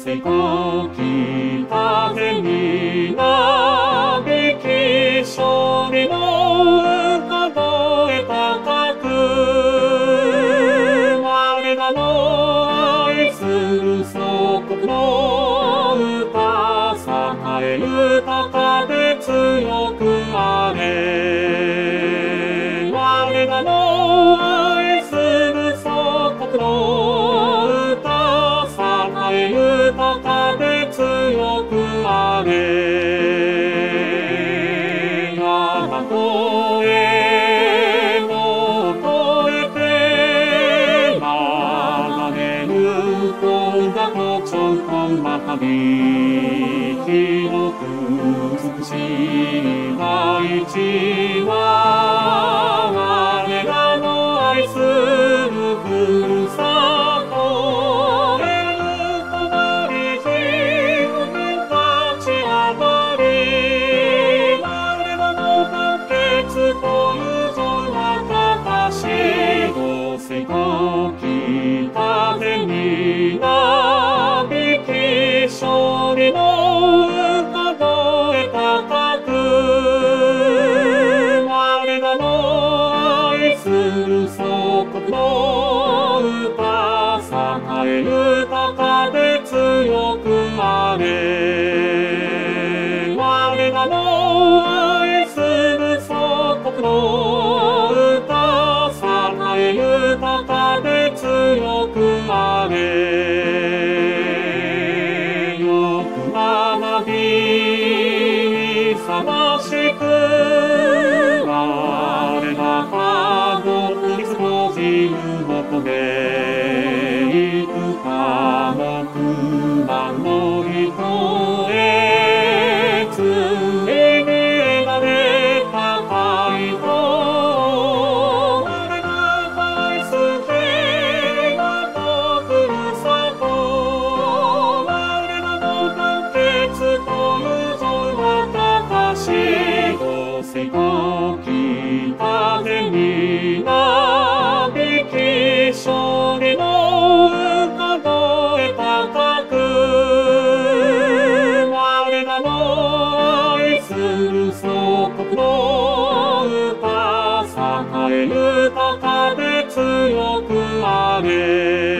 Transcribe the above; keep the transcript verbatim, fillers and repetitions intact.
せこき風になびき勝利の歌声高く我らの愛する祖国の歌栄える高で強くあれ我らの愛する祖国の歌栄える高で強くあれ山越えを越えて流れる声がとちょこまたび広く美しい大地は我らの愛するふるさとへとなり自分たちあまり我らの団結と友情はかかしごせこき風になびき勝利の歌声高く我らの愛する祖国の歌栄える高で強くあれ我らの愛する祖国の歌栄える高で強くあれさましく我ら家族に少し求めいくかも不満の人へついに得られた回答我ら愛す平和とふるさと我らの団結と友情はごせこき風になびき勝利の歌声高く我らの愛する祖国の歌栄える高で強くあれ